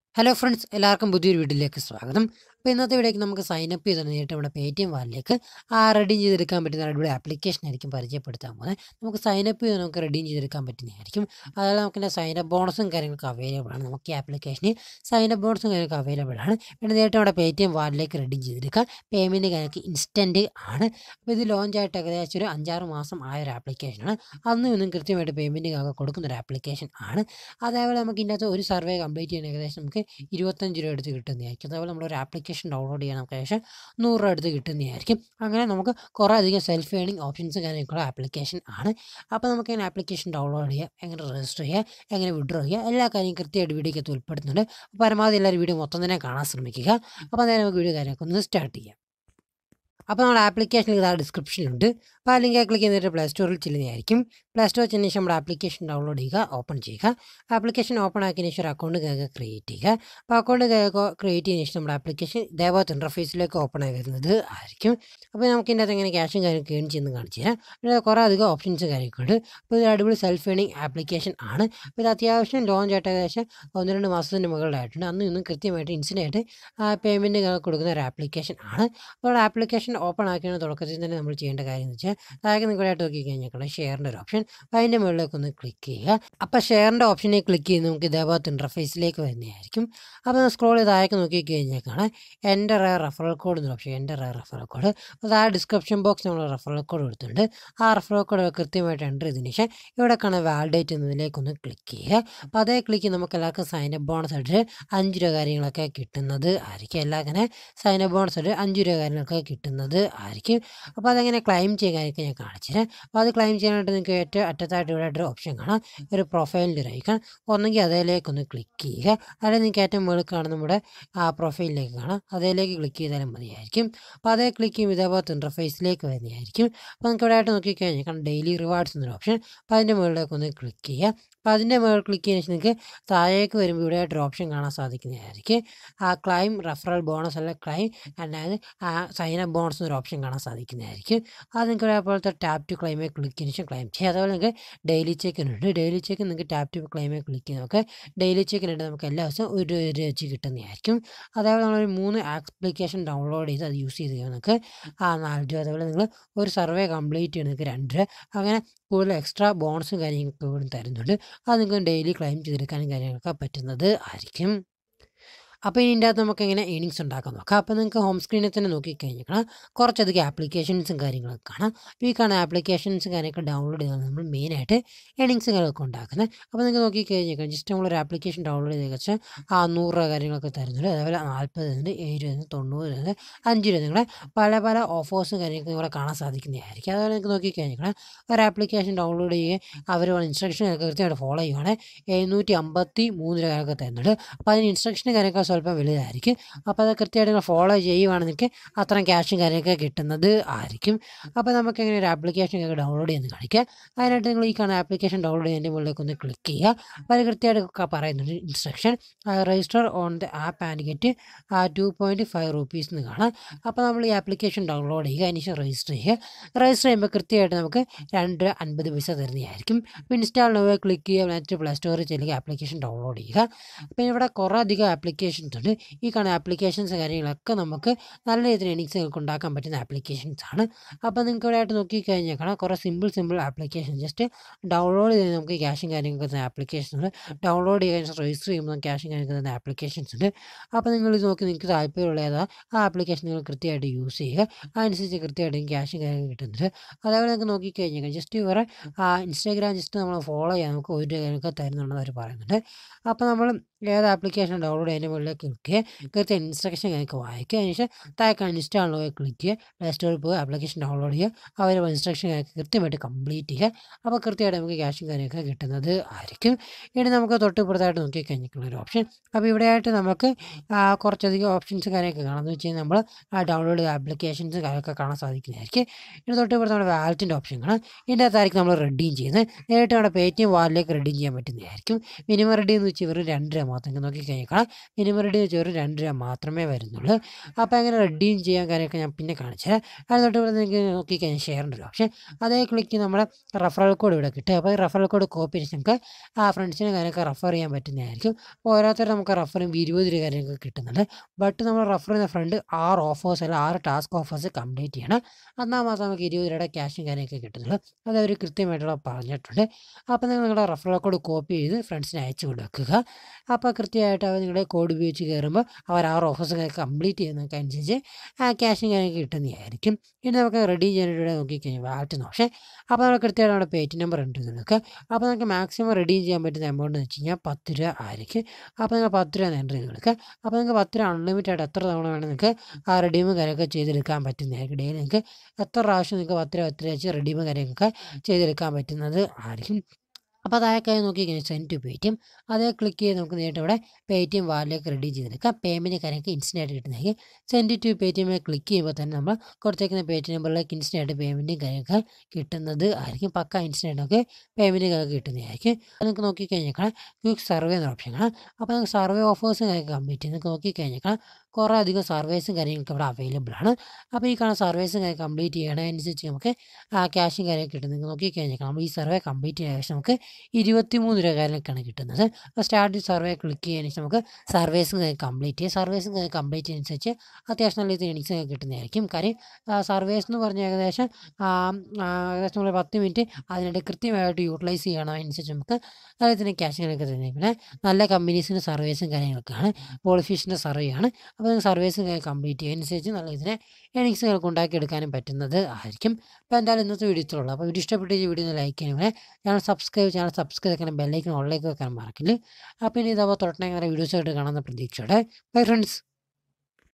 Hello friends, എല്ലാവർക്കും പുതിയൊരു വീഡിയോയിലേക്ക് സ്വാഗതം. അപ്പോൾ ഇന്നത്തെ വീഡിയോയ്ക്ക് നമുക്ക് സൈനപ്പ് ചെയ്ത് നേരിട്ട് നമ്മുടെ പേടിഎം വാലിലേക്ക് റെഡീം ചെയ്തെടുക്കാൻ പറ്റുന്ന അടിപൊളി ആപ്ലിക്കേഷൻ ആയിരിക്കും പരിചയപ്പെടുത്താൻ പോകുന്നത്. നമുക്ക് സൈനപ്പ് ചെയ്ത് നമുക്ക് റെഡീം ചെയ്തെടുക്കാൻ പറ്റുന്നതായിരിക്കും. അതുപോലെ നമുക്ക് സൈനപ്പ് ബോണസും കാര്യങ്ങളൊക്കെ അവൈലബിൾ ആണ്. നമുക്ക് ഈ ആപ്ലിക്കേഷനിൽ സൈനപ്പ് ബോണസും കാര്യങ്ങളൊക്കെ അവൈലബിൾ ആണ്. പിന്നെ നേരിട്ട് നമ്മുടെ പേടിഎം വാലിലേക്ക് റെഡീം ചെയ്തെടുക്കാം. പേയ്മെൻറ്റ് കാര്യങ്ങൾക്ക് ഇൻസ്റ്റൻറ്റ് ആണ്. അപ്പോൾ ഇത് ലോഞ്ച് ആയിട്ട് ഏകദേശം ഒരു 5-6 മാസം ആയ ഒരു ആപ്ലിക്കേഷനാണ്. അന്നും ഇന്നും കൃത്യമായിട്ട് പേയ്മെൻറ്റ് കാര്യങ്ങൾ കൊടുക്കുന്ന ഒരു ആപ്ലിക്കേഷൻ ആണ്. അതേപോലെ നമുക്ക് ഇതിനകത്ത് ഒരു സർവേ കംപ്ലീറ്റ് ചെയ്യാൻ ഏകദേശം നമുക്ക് 25 രൂപ എടുത്ത് കിട്ടുന്നതായിരിക്കും. അതേപോലെ നമ്മളൊരു ആപ്ലിക്കേഷൻ ഡൗൺലോഡ് ചെയ്യാൻ നമുക്ക് ഏകദേശം 100 രൂപ എടുത്ത് കിട്ടുന്നതായിരിക്കും. അങ്ങനെ നമുക്ക് കുറേ അധികം സെൽഫ് ഏണിംഗ് ഓപ്ഷൻസ് കാര്യങ്ങളൊക്കെ ആപ്ലിക്കേഷൻ ആണ്. അപ്പോൾ നമുക്ക് ഇങ്ങനെ ആപ്ലിക്കേഷൻ ഡൗൺലോഡ് ചെയ്യാം, എങ്ങനെ രജിസ്റ്റർ ചെയ്യുക, എങ്ങനെ വിഡ്രോ ചെയ്യുക, എല്ലാ കാര്യം കൃത്യമായിട്ട് വീഡിയോയ്ക്കകത്ത് ഉൾപ്പെടുത്തുന്നുണ്ട്. പരമാവധി എല്ലാവരും വീഡിയോ മൊത്തം തന്നെ കാണാൻ ശ്രമിക്കുക. അപ്പോൾ നേരെ നമുക്ക് വീഡിയോ കാര്യമൊക്കെ ഒന്ന് സ്റ്റാർട്ട് ചെയ്യാം. അപ്പോൾ നമ്മുടെ ആപ്ലിക്കേഷനിൽ ഇതാ ഡിസ്ക്രിപ്ഷനിലുണ്ട്. അപ്പോൾ ആ ലിങ്ക് ക്ലിക്ക് ചെയ്തിട്ട് പ്ലേ സ്റ്റോറിൽ ചെല്ലുന്നതായിരിക്കും. പ്ലേ സ്റ്റോറിൽ ചെന്ന ശേഷം നമ്മുടെ ആപ്ലിക്കേഷൻ ഡൗൺലോഡ് ചെയ്യുക, ഓപ്പൺ ചെയ്യുക. ആപ്ലിക്കേഷൻ ഓപ്പൺ ആക്കിയതിന് ശേഷം ഒരു അക്കൗണ്ട് ക്രിയേറ്റ് ചെയ്യുക. അപ്പോൾ അക്കൗണ്ട് ക്രിയേറ്റ് ചെയ്തതിന് ശേഷം നമ്മുടെ ആപ്ലിക്കേഷൻ ഇതേപോലത്തെ ഇൻ്റർഫേസിലേക്ക് ഓപ്പൺ ആയി വരുന്നത് ആയിരിക്കും. അപ്പോൾ നമുക്ക് ഇതിൻ്റെ അകത്ത് എങ്ങനെ ക്യാഷും കാര്യമൊക്കെ ഏൺ ചെയ്യുന്നത് കാണിച്ചു തരാം. ഇവിടെ കുറേ അധികം ഓപ്ഷൻസ് കാര്യമൊക്കെ ഉണ്ട്. അപ്പോൾ ഇത് അടിപൊളി സെൽഫ് ഏണിംഗ് ആപ്ലിക്കേഷൻ ആണ്. അപ്പോൾ ഇത് അത്യാവശ്യം ലോഞ്ച് ആയിട്ട് ഏകദേശം 1-2 മാസത്തിന് മുകളിലായിട്ടുണ്ട്. അന്നും ഇന്നും കൃത്യമായിട്ട് ഇൻസ്റ്റൻ്റായിട്ട് പേയ്മെൻറ്റ് കൊടുക്കുന്ന ഒരു ആപ്ലിക്കേഷൻ ആണ്. അപ്പോൾ ആപ്ലിക്കേഷൻ ഓപ്പൺ ആക്കിയാണ് തുടക്കത്തിൽ തന്നെ നമ്മൾ ചെയ്യേണ്ട കാര്യം എന്ന് വെച്ചാൽ താഴേക്ക് നിങ്ങളായിട്ട് നോക്കി കഴിഞ്ഞാൽ ഷെയറിൻ്റെ ഒരു ഓപ്ഷൻ, അതിൻ്റെ മുകളിലേക്ക് ഒന്ന് ക്ലിക്ക് ചെയ്യുക. അപ്പോൾ ഷെയറിൻ്റെ ഓപ്ഷനെ ക്ലിക്ക് ചെയ്ത് നമുക്ക് ഇതേപോലത്തെ ഇൻ്റർഫേസിലേക്ക് വരുന്നതായിരിക്കും. അപ്പോൾ സ്ക്രോൾ ചെയ്ത് താഴേക്ക് നോക്കി കഴിഞ്ഞാൽ കാണാം എൻ്റർ റെഫറൽ കോഡ് എന്നൊരു ഓപ്ഷൻ, എൻ്റർ റെഫറൽ കോഡ്. അപ്പോൾ ആ ഡിസ്ക്രിപ്ഷൻ ബോക്സ് നമ്മൾ റെഫറൽ കോഡ് കൊടുത്തിട്ടുണ്ട്. ആ റെഫറൽ കോഡ് കൃത്യമായിട്ട് എൻ്റർ ചെയ്തതിന് ശേഷം ഇവിടെ കാണാൻ വാലിഡേറ്റ് എന്നതിലേക്കൊന്ന് ക്ലിക്ക് ചെയ്യുക. അപ്പോൾ അതേ ക്ലിക്ക് നമുക്ക് എല്ലാവർക്കും സൈനപ്പ് ബോണസ് ആയിട്ട് 5 രൂപ കാര്യങ്ങളൊക്കെ കിട്ടുന്നത് ആയിരിക്കും. എല്ലാവർക്കും സൈനപ്പ് ബോണസ് ആയിട്ട് 5 രൂപ കാര്യങ്ങളൊക്കെ കിട്ടുന്നത് ആയിരിക്കും. അപ്പോൾ അതെങ്ങനെ ക്ലെയിം ചെയ്യാനായിരിക്കും ഞാൻ കാണിച്ചു തരാം. അപ്പോൾ അത് ക്ലെയിം ചെയ്യാനായിട്ട് നിങ്ങൾക്ക് ഏറ്റവും അറ്റത്തായിട്ട് ഇവിടെ ഒരു ഓപ്ഷൻ കാണാം, ഒരു പ്രൊഫൈലിൻ്റെ ഒരു ഐക്കൺ. ഒന്നെങ്കിൽ അതിലേക്കൊന്ന് ക്ലിക്ക് ചെയ്യുക, അല്ലെങ്കിൽ നിങ്ങൾക്ക് ഏറ്റവും മുകളിൽ കാണുന്ന നമ്മുടെ പ്രൊഫൈലിലേക്ക് കാണാം, അതിലേക്ക് ക്ലിക്ക് ചെയ്താലും മതിയായിരിക്കും. അപ്പോൾ അതേ ക്ലിക്ക് ചെയ്യുമ്പോൾ ഇതേപോലത്തെ ഇൻ്റർഫേസിലേക്ക് വരുന്നതായിരിക്കും. അപ്പോൾ നിങ്ങൾക്ക് ഇവിടെ ആയിട്ട് നോക്കിക്കഴിഞ്ഞാൽ കാരണം ഡെയിലി റിവാർഡ്സ് എന്നൊരു ഓപ്ഷൻ, അപ്പോൾ അതിൻ്റെ മുകളിലേക്ക് ഒന്ന് ക്ലിക്ക് ചെയ്യുക. അപ്പോൾ അതിൻ്റെ മുകളിൽ ക്ലിക്ക് ചെയ്യുന്ന ശേഷം നിങ്ങൾക്ക് താഴേക്ക് വരുമ്പോൾ ഇവിടെ ആയിട്ടൊരു ഓപ്ഷൻ കാണാൻ സാധിക്കുന്നതായിരിക്കും. ക്ലൈം റെഫറൽ ബോണസ് അല്ല ക്ലൈം, അതായത് സൈനപ്പ് ബോണസ് എന്നൊരു ഓപ്ഷൻ കാണാൻ സാധിക്കുന്നതായിരിക്കും. അത് നിങ്ങൾക്ക് അതേപോലത്തെ ടാപ്പ് ടു ക്ലൈമേ ക്ലിക്ക് ചെയ്തതിന് ശേഷം ക്ലെയിം ചെയ്യുക. അതുപോലെ നിങ്ങൾക്ക് ഡെയിലി ചെക്കിനുണ്ട്. ഡെയിലി ചെക്ക് നിങ്ങൾക്ക് ടാപ്പ് ടു ക്ലൈമേ ക്ലിക്ക് ചെയ്ത് നമുക്ക് ഡെയിലി ചെക്കിനായിട്ട് നമുക്ക് എല്ലാ ദിവസവും 1 രൂപ വെച്ച് കിട്ടുന്നതായിരിക്കും. അതേപോലെ നമ്മളൊരു 3 ആപ്ലിക്കേഷൻ ഡൗൺലോഡ് ചെയ്ത് അത് യൂസ് ചെയ്ത് നിങ്ങൾക്ക് 4 രൂപ. അതേപോലെ നിങ്ങൾ ഒരു സർവേ കംപ്ലീറ്റ് ചെയ്ത് നിങ്ങൾക്ക് 2 രൂപ. അങ്ങനെ കൂടുതൽ എക്സ്ട്രാ ബോണസും കാര്യങ്ങളൊക്കെ ഇവിടെ തരുന്നുണ്ട്. അത് നിങ്ങൾക്ക് ഡെയിലി ക്ലെയിം ചെയ്തെടുക്കാനും കാര്യങ്ങളൊക്കെ പറ്റുന്നത് ആയിരിക്കും. അപ്പോൾ ഇതിൻ്റെ അകത്ത് നമുക്ക് എങ്ങനെ ഏണിങ്സ് ഉണ്ടാക്കാൻ നോക്കാം. അപ്പോൾ നിങ്ങൾക്ക് ഹോം സ്ക്രീനിൽ തന്നെ നോക്കിക്കഴിഞ്ഞാൽ കുറച്ചധികം ആപ്ലിക്കേഷൻസും കാര്യങ്ങളൊക്കെ കാണാം. അപ്പോൾ ഈ കാണുന്ന ആപ്ലിക്കേഷൻസും കാര്യങ്ങളൊക്കെ ഡൗൺലോഡ് ചെയ്താണ് നമ്മൾ മെയിനായിട്ട് ഏണിങ്സ് കാര്യങ്ങളൊക്കെ ഉണ്ടാക്കുന്നത്. അപ്പോൾ നിങ്ങൾക്ക് നോക്കിക്കഴിഞ്ഞാൽ ജസ്റ്റ് നമ്മളൊരു ആപ്ലിക്കേഷൻ ഡൗൺലോഡ് ചെയ്ത് വെച്ചാൽ 100 രൂപ കാര്യങ്ങളൊക്കെ തരുന്നുണ്ട്. അതേപോലെ 40 ഉണ്ട്, 70 ഉണ്ട്, 90 ഉണ്ട്, 5 രൂപ. നിങ്ങളെ പല പല ഓഫേഴ്സും കാര്യങ്ങളൊക്കെ ഇവിടെ കാണാൻ സാധിക്കുന്നതായിരിക്കും. അതുപോലെ നിങ്ങൾക്ക് നോക്കിക്കഴിഞ്ഞാൽ ഒരു ആപ്ലിക്കേഷൻ ഡൗൺലോഡ് ചെയ്യുകയും അവർ ഇൻസ്ട്രക്ഷൻ കൃത്യമായിട്ട് ഫോളോ ചെയ്യുകയാണെങ്കിൽ 753 രൂപ കാര്യമൊക്കെ തരുന്നുണ്ട്. അപ്പോൾ അതിന് ഇൻസ്ട്രക്ഷൻ കാര്യമൊക്കെ സ്വല്പം വലുതായിരിക്കും. അപ്പോൾ അത് കൃത്യമായിട്ട് നിങ്ങൾ ഫോളോ ചെയ്യുവാണെങ്കിൽ അത്രയും ക്യാഷും കാര്യമൊക്കെ കിട്ടുന്നത് ആയിരിക്കും. അപ്പോൾ നമുക്ക് എങ്ങനെ ഒരു ആപ്ലിക്കേഷൻ ഡൗൺലോഡ് ചെയ്യുന്നത് കാണിക്കുക. അതിനായിട്ട് നിങ്ങൾ ഈ കാണുന്ന ആപ്ലിക്കേഷൻ ഡൗൺലോഡ് ചെയ്യുന്നതിൻ്റെ മുകളിലേക്ക് ഒന്ന് ക്ലിക്ക് ചെയ്യുക. അപ്പോൾ അത് കൃത്യമായിട്ട് പറയുന്നുണ്ട് instruction register on the app and get 2.5 rupees എന്ന് കാണാം. അപ്പോൾ നമ്മൾ ഈ ആപ്ലിക്കേഷൻ ഡൗൺലോഡ് ചെയ്യുക, അതിനുശേഷം രജിസ്റ്റർ ചെയ്യുക. രജിസ്റ്റർ ചെയ്യുമ്പോൾ കൃത്യമായിട്ട് നമുക്ക് 2 രൂപ 50 പൈസ തരുന്നതായിരിക്കും. അപ്പോൾ ഇൻസ്റ്റാൾ നോ ക്ലിക്ക് ചെയ്യുക, എന്നിട്ട് പ്ലേ സ്റ്റോറിൽ ചെല്ലുക, ആപ്ലിക്കേഷൻ ഡൗൺലോഡ് ചെയ്യുക. അപ്പോൾ ഇവിടെ കുറേ അധികം ആപ്ലിക്കേഷൻസ് ഉണ്ട്. ഈ കാണുന്ന ആപ്ലിക്കേഷൻസ് കാര്യങ്ങളൊക്കെ നമുക്ക് നല്ല രീതിയിൽ ഏണിങ്സ് ഉണ്ടാക്കാൻ പറ്റുന്ന ആപ്ലിക്കേഷൻസ് ആണ്. അപ്പോൾ നിങ്ങൾക്ക് ഇവിടെ ആയിട്ട് നോക്കിക്കഴിഞ്ഞാൽ കാണാം കുറേ സിമ്പിൾ ആപ്ലിക്കേഷൻ ജസ്റ്റ് ഡൗൺലോഡ് ചെയ്ത് നമുക്ക് ക്യാഷും കാര്യങ്ങളൊക്കെ തരുന്ന ആപ്ലിക്കേഷൻസ് ഉണ്ട്. ഡൗൺലോഡ് ചെയ്യാൻ രജിസ്റ്റർ ചെയ്യുമ്പോൾ ക്യാഷും കാര്യങ്ങളൊക്കെ തരുന്ന ആപ്ലിക്കേഷൻസ് ഉണ്ട്. അപ്പോൾ നിങ്ങൾ ഇത് നോക്കി നിങ്ങൾക്ക് താല്പര്യമുള്ള ഏതാ ആ ആപ്ലിക്കേഷൻ നിങ്ങൾ കൃത്യമായിട്ട് യൂസ് ചെയ്യുക. അതനുസരിച്ച് കൃത്യമായിട്ട് ക്യാഷും കാര്യങ്ങൾ കിട്ടുന്നുണ്ട്. അതേപോലെ നിങ്ങൾക്ക് നോക്കിക്കഴിഞ്ഞാൽ ജസ്റ്റ് ഇവരെ ഇൻസ്റ്റാഗ്രാം ജസ്റ്റ് നമ്മൾ ഫോളോ ചെയ്യാൻ നമുക്ക് 1 രൂപ കാര്യങ്ങളൊക്കെ തരുന്നുണ്ടെന്ന് അവർ പറയുന്നുണ്ട്. അപ്പോൾ നമ്മൾ ഏത് ആപ്ലിക്കേഷൻ ഡൗൺലോഡ് ചെയ്യുന്നതിന് മുകളിലേക്ക് ക്ലിക്ക് ചെയ്യുക, കൃത്യം ഇൻസ്ട്രക്ഷൻ കാര്യമൊക്കെ വായിക്കുക. അതിനുശേഷം താഴെ ഇൻസ്റ്റാൾ ക്ലിക്ക് ചെയ്യുക, പ്ലേ സ്റ്റോറിൽ പോയി ആപ്ലിക്കേഷൻ ഡൗൺലോഡ് ചെയ്യുക, അവർ ഇൻസ്ട്രക്ഷൻ കാര്യമൊക്കെ കൃത്യമായിട്ട് കംപ്ലീറ്റ് ചെയ്യുക. അപ്പോൾ കൃത്യമായിട്ട് നമുക്ക് ക്യാഷും കാര്യമൊക്കെ കിട്ടുന്നത് ആയിരിക്കും. ഇനി നമുക്ക് തൊട്ടിപ്പുറത്തായിട്ട് നോക്കിക്കഴിഞ്ഞിട്ടുള്ള ഒരു ഓപ്ഷൻ. അപ്പോൾ ഇവിടെയായിട്ട് നമുക്ക് കുറച്ചധികം ഓപ്ഷൻസ് കാര്യമൊക്കെ കാണാം. എന്ന് വെച്ച് കഴിഞ്ഞാൽ നമ്മൾ ഡൗൺലോഡ് ചെയ്ത ആപ്ലിക്കേഷൻസ് കാര്യമൊക്കെ കാണാൻ സാധിക്കുന്നതായിരിക്കും. ഇനി തൊട്ടിപ്പുറത്ത് നമ്മുടെ വാലറ്റിൻ്റെ ഓപ്ഷൻ കാണാം. ഇതിൻ്റെ അകത്തായിരിക്കും നമ്മൾ റെഡീം ചെയ്യുന്നത്. നേരിട്ട് നമ്മുടെ പേടിഎം വാലിലേക്ക് റെഡീം ചെയ്യാൻ പറ്റുന്നതായിരിക്കും. മിനിമം റെഡീം എന്ന് വെച്ചാൽ ഇവർ 2 രൂപ മാത്രം നോക്കിക്കഴിഞ്ഞാൽ മിനിമം മാക്സിമം റെഡീം വെച്ച് വെറും 2 രൂപ മാത്രമേ വരുന്നുള്ളൂ. അപ്പോൾ എങ്ങനെ റെഡീം ചെയ്യാൻ കാര്യമൊക്കെ ഞാൻ പിന്നെ കാണിച്ചു തരാം. അത് തൊട്ട് ഇവിടെ നിങ്ങൾക്ക് നോക്കിക്കഴിഞ്ഞാൽ ഷെയറിൻ്റെ ഒരു ഓപ്ഷൻ, അതേ ക്ലിക്ക് നമ്മുടെ റെഫറൽ കോഡ് ഇവിടെ കിട്ടും. അപ്പോൾ ഈ റെഫറൽ കോഡ് കോപ്പി ചെയ്ത് നമുക്ക് ഫ്രണ്ട്സിന് കാര്യമൊക്കെ റെഫർ ചെയ്യാൻ പറ്റുന്നതായിരിക്കും. അപ്പോൾ ഓരോരുത്തരും നമുക്ക് റെഫർ ചെയ്യുമ്പോൾ 20 രൂപ കാര്യമൊക്കെ കിട്ടുന്നുണ്ട്. ബട്ട് നമ്മൾ റെഫർ ചെയ്യുന്ന ഫ്രണ്ട് 6 ഓഫേഴ്സ് അല്ല 6 ടാസ്ക് ഓഫേഴ്സ് കംപ്ലീറ്റ് ചെയ്യണം. എന്നാൽ മാത്രം നമുക്ക് 20 രൂപയുടെ ക്യാഷും കാര്യമൊക്കെ കിട്ടുന്നുള്ളൂ. അത് അവർ കൃത്യമായിട്ടുള്ള പറഞ്ഞിട്ടുണ്ട്. അപ്പോൾ നിങ്ങൾ നിങ്ങളുടെ റെഫറൽ കോഡ് കോപ്പി ചെയ്ത് ഫ്രണ്ട്സിന് അയച്ചു കൊടുക്കുക. അപ്പോൾ കൃത്യമായിട്ട് അവർ നിങ്ങളുടെ കോഡ് ഉപയോഗിച്ച് കയറുമ്പോൾ അവർ 6 ഓഫേഴ്സ് കംപ്ലീറ്റ് ചെയ്യുന്നതൊക്കെ അനുസരിച്ച് ക്യാഷും കാര്യമൊക്കെ കിട്ടുന്നതായിരിക്കും. ഇനി നമുക്ക് റെഡി ചെയ്യാനായിട്ട് ഇവിടെ നോക്കിക്കഴിഞ്ഞാൽ വാലറ്റ് ഓപ്ഷൻ. അപ്പോൾ നമ്മൾ കൃത്യമായിട്ട് നമ്മുടെ പേയ്റ്റ് നമ്പർ എൻ്റർ ചെയ്ത് കൊടുക്കുക. അപ്പോൾ നമുക്ക് മാക്സിമം റെഡീം ചെയ്യാൻ പറ്റുന്ന എമൗണ്ട് എന്ന് വെച്ച് കഴിഞ്ഞാൽ 10 രൂപ ആയിരിക്കും. അപ്പോൾ നിങ്ങൾ 10 രൂപ എൻ്റർ ചെയ്ത് കൊടുക്കുക. അപ്പോൾ നിങ്ങൾക്ക് 10 രൂപ അൺലിമിറ്റഡ് ആയിട്ട് എത്ര തവണ വേണമെങ്കിൽ നിങ്ങൾക്ക് റെഡീമും കാര്യമൊക്കെ ചെയ്തെടുക്കാൻ പറ്റുന്നതായിരിക്കും. ഡെയിലി നിങ്ങൾക്ക് എത്ര പ്രാവശ്യം നിങ്ങൾക്ക് 10 രൂപ വെച്ച് റെഡീമും കാര്യമൊക്കെ ചെയ്തെടുക്കാൻ പറ്റുന്നത് ആയിരിക്കും. അപ്പോൾ അതായത് നോക്കിക്കഴിഞ്ഞാൽ സെൻഡ് ടു പേടിഎം, അതേ ക്ലിക്ക് ചെയ്ത് നമുക്ക് നേരിട്ട് ഇവിടെ പേടിഎം വാലിലേക്ക് റെഡി ചെയ്തെടുക്കാം. പേയ്മെൻറ്റ് കാര്യമൊക്കെ ഇൻസ്റ്റൻ്റ് ആയിട്ട് കിട്ടുന്നതായിരിക്കും. സെൻഡ് ടു പേടിഎം ക്ലിക്ക് ചെയ്യുമ്പോൾ തന്നെ നമ്മൾ കൊടുത്തേക്കുന്ന പേടിഎം നമ്പറിലേക്ക് ഇൻസ്റ്റൻ്റ് ആയിട്ട് പേയ്മെൻറ്റും കാര്യമൊക്കെ കിട്ടുന്നത് ആയിരിക്കും. പക്ക ഇൻസ്റ്റൻ്റ് ഒക്കെ പേയ്മെൻറ്റ് കാര്യമൊക്കെ കിട്ടുന്നതായിരിക്കും. അത് നിങ്ങൾക്ക് നോക്കിക്കഴിഞ്ഞാൽ ക്വിക്ക് സർവേ എന്ന ഓപ്ഷൻ കാണാം. അപ്പോൾ നിങ്ങൾക്ക് സർവേ ഓഫേഴ്സും കാര്യമൊക്കെ കംപ്ലീറ്റ് ചെയ്ത് നിങ്ങൾക്ക് നോക്കിക്കഴിഞ്ഞാൽ കുറേ അധികം സർവീസും കാര്യങ്ങളൊക്കെ ഇവിടെ അവൈലബിൾ ആണ്. അപ്പോൾ ഈ കാണുന്ന സർവീസും കാര്യം കംപ്ലീറ്റ് ചെയ്യണതനുസരിച്ച് നമുക്ക് ക്യാഷും കാര്യമൊക്കെ കിട്ടുന്നത്. നിങ്ങൾക്ക് നോക്കിക്കഴിഞ്ഞാൽ നമ്മൾ ഈ സർവേ കംപ്ലീറ്റ് ചെയ്ത ശേഷം നമുക്ക് 23 രൂപ കാര്യമൊക്കെയാണ് കിട്ടുന്നത്. അപ്പോൾ സ്റ്റാർട്ട് സർവേ ക്ലിക്ക് ചെയ്യുന്നതിന് ശേഷം നമുക്ക് സർവീസും കാര്യം കംപ്ലീറ്റ് ചെയ്യാം. സർവീസും കാര്യം കംപ്ലീറ്റ് ചെയ്യുന്നതനുസരിച്ച് അത്യാവശ്യം നല്ല രീതിയിൽ എണിക്സ് കിട്ടുന്നതായിരിക്കും. കാര്യം സർവീസ് എന്ന് പറഞ്ഞാൽ ഏകദേശം നമ്മൾ 10 മിനിറ്റ് അതിനായിട്ട് കൃത്യമായിട്ട് യൂട്ടിലൈസ് ചെയ്യണം. അതനുസരിച്ച് നമുക്ക് നല്ല രീതിയിൽ ക്യാഷ് കാര്യമൊക്കെ തരുന്നത്. പിന്നെ നല്ല കമ്പനീസിൻ്റെ സർവീസും കാര്യങ്ങളൊക്കെയാണ്. പോളിഫിഷിൻ്റെ സർവേ ആണ്. അപ്പോൾ സർവീസും കംപ്ലീറ്റ് ചെയ്യുന്നതനുസരിച്ച് നല്ല ഇതിനെ ഏണിങ്സുകൾക്ക് ഉണ്ടാക്കിയെടുക്കാനും പറ്റുന്നത് ആയിരിക്കും. അപ്പോൾ എന്തായാലും ഇന്നത്തെ വീഡിയോ ഇത്രയുള്ളൂ. അപ്പോൾ വീഡിയോ ഇഷ്ടപ്പെട്ട ഈ വീഡിയോ ലൈക്ക് ചെയ്യണേ, ചാനൽ സബ്സ്ക്രൈബ് ചെയ്യാൻ ബെല്ലൈക്കൻ ഓളിലേക്ക് വെക്കാൻ മറക്കില്ല. അപ്പോൾ ഇനി ഇതേപോലെ തൊട്ടനെ വീഡിയോസായിട്ട് കാണുന്ന പ്രതീക്ഷയോടെ ബൈ ഫ്രണ്ട്സ്.